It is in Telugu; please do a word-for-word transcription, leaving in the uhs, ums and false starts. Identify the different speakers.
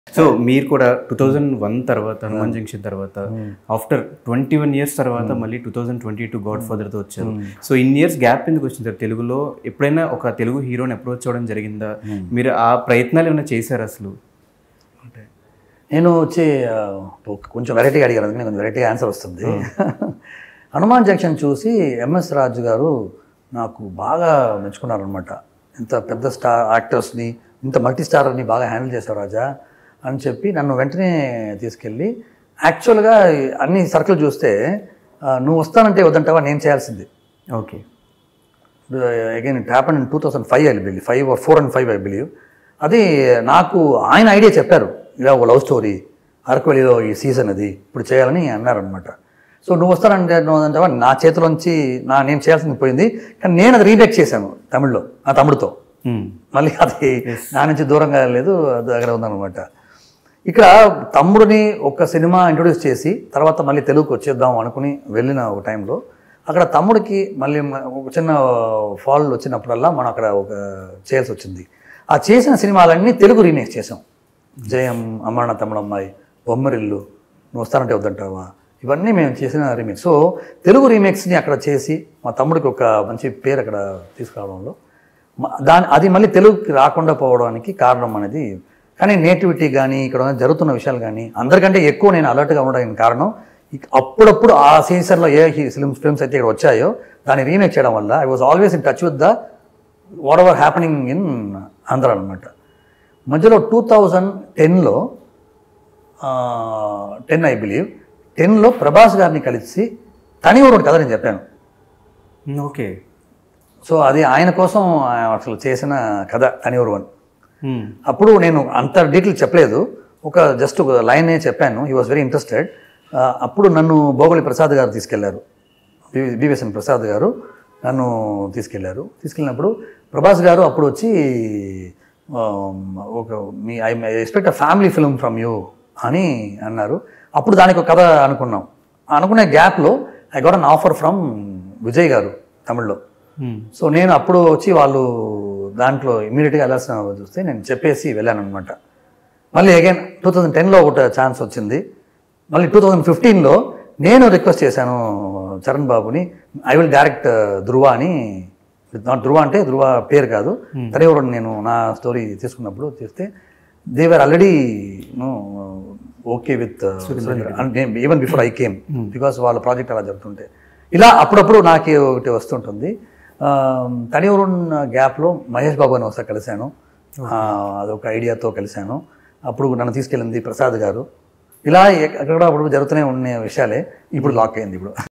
Speaker 1: సో మీరు కూడా టూ థౌజండ్ వన్ తర్వాత హనుమాన్ జంక్షన్ తర్వాత ఆఫ్టర్ ట్వంటీ వన్ ఇయర్స్ తర్వాత మళ్ళీ two thousand twenty two god ఫాదర్తో వచ్చారు. సో ఇన్ ఇయర్స్ గ్యాప్ ఎందుకు వచ్చింది సార్ తెలుగులో? ఎప్పుడైనా ఒక తెలుగు హీరోని అప్రోచ్ అవ్వడం జరిగిందా? మీరు ఆ ప్రయత్నాలు ఏమైనా చేశారు అసలు?
Speaker 2: అంటే నేను వచ్చి కొంచెం వెరైటీగా అడిగాను, అందుకని కొంచెం వెరైటీగా ఆన్సర్ వస్తుంది. హనుమాన్ జంక్షన్ చూసి ఎంఎస్ రాజు గారు నాకు బాగా మెచ్చుకున్నారనమాట. ఇంత పెద్ద స్టార్ యాక్టర్స్ని, ఇంత మల్టీ స్టార్ని బాగా హ్యాండిల్ చేశారు రాజా అని చెప్పి నన్ను వెంటనే తీసుకెళ్ళి, యాక్చువల్గా అన్ని సర్కిల్ చూస్తే నువ్వు వస్తానంటే వద్దంటావా, నేను చేయాల్సింది.
Speaker 1: Okay,
Speaker 2: again it happen in two thousand five I believe, five or four and five I believe. అది నాకు ఆయన ఐడియా చెప్పారు, ఇలా ఒక లవ్ స్టోరీ అరకువెల్లిలో ఈ సీజన్ అది ఇప్పుడు చేయాలని అన్నారనమాట. సో నువ్వు వస్తానంటే నువ్వు నా చేతిలోంచి నా నేను చేయాల్సింది పోయింది, కానీ నేను అది రీమేక్ చేశాను తమిళ్లో నా తమ్ముడితో. మళ్ళీ అది నా నుంచి దూరంగా లేదు, అది దగ్గర ఉందన్నమాట. ఇక్కడ తమ్ముడిని ఒక సినిమా ఇంట్రొడ్యూస్ చేసి తర్వాత మళ్ళీ తెలుగుకి వచ్చేద్దాం అనుకుని వెళ్ళిన ఒక టైంలో అక్కడ తమ్ముడికి మళ్ళీ ఒక చిన్న ఫాల్ వచ్చినప్పుడల్లా మనం అక్కడ ఒక చేయాల్సి వచ్చింది. ఆ చేసిన సినిమాలన్నీ తెలుగు రీమేక్ చేసాం. జయం, అమ్మాణ తమ్ముడమ్మాయి, బొమ్మరిల్లు, నువ్వు వస్తానంటే వద్దంటావా, ఇవన్నీ మేము చేసిన రీమేక్స్. సో తెలుగు రీమేక్స్ని అక్కడ చేసి మా తమ్ముడికి ఒక మంచి పేరు అక్కడ తీసుకురావడంలో దాని అది మళ్ళీ తెలుగుకి రాకుండా పోవడానికి కారణం అనేది. కానీ నేటివిటీ కానీ ఇక్కడ జరుగుతున్న విషయాలు కానీ అందరికంటే ఎక్కువ నేను అలర్ట్గా ఉండడానికి కారణం అప్పుడప్పుడు ఆ సీజన్లో ఏ ఫిల్మ్స్ ఫిల్మ్స్ అయితే ఇక్కడ వచ్చాయో దాన్ని రీమేక్ చేయడం వల్ల I was always in touch with the whatever happening in Andhra అనమాట. మధ్యలో టూ థౌజండ్ టెన్లో టెన్ ఐ బిలీవ్ టెన్లో ప్రభాస్ గారిని కలిసి తనివరుడు కథ నేను చెప్పాను.
Speaker 1: ఓకే,
Speaker 2: సో అది ఆయన కోసం అసలు చేసిన కథ తనివరు వన్. అప్పుడు నేను అంత డీటెయిల్ చెప్పలేదు, ఒక జస్ట్ ఒక లైనే చెప్పాను. He was very interested. అప్పుడు నన్ను భోగలి ప్రసాద్ గారు తీసుకెళ్లారు, బివిఎస్ఎన్ ప్రసాద్ గారు నన్ను తీసుకెళ్లారు. తీసుకెళ్ళినప్పుడు ప్రభాస్ గారు అప్పుడు వచ్చి ఒక మీ I expect a family film from you అని అన్నారు. అప్పుడు దానికి ఒక కథ అనుకున్నాం. అనుకునే గ్యాప్లో I got an offer from Vijay garu తమిళ్లో. సో నేను అప్పుడు వచ్చి వాళ్ళు దాంట్లో ఇమీడియట్గా వెళ్ళాల్సిన చూస్తే నేను చెప్పేసి వెళ్ళాను అనమాట. మళ్ళీ అగైన్ టూ థౌజండ్ టెన్లో ఒక ఛాన్స్ వచ్చింది. మళ్ళీ టూ థౌజండ్ ఫిఫ్టీన్లో నేను రిక్వెస్ట్ చేశాను చరణ్ బాబుని, ఐ విల్ డైరెక్ట్ ధృవ అని. నాట్ ధృవ అంటే ధృవ పేరు కాదు, తనేవరు నేను నా స్టోరీ తీసుకున్నప్పుడు చేస్తే they were already know okay with even before I came, because వాళ్ళ ప్రాజెక్ట్ అలా జరుగుతుంటే ఇలా అప్పుడప్పుడు నాకు ఒకటి వస్తుంటుంది. తనివరుణ్ గ్యాప్లో మహేష్ బాబు అని ఒకసారి కలిశాను, అదొక ఐడియాతో కలిశాను. అప్పుడు నన్ను తీసుకెళ్ళింది ప్రసాద్ గారు. ఇలా ఎక్కడ అప్పుడు జరుగుతూనే ఉన్న విషయాలే ఇప్పుడు లాక్ అయింది ఇప్పుడు.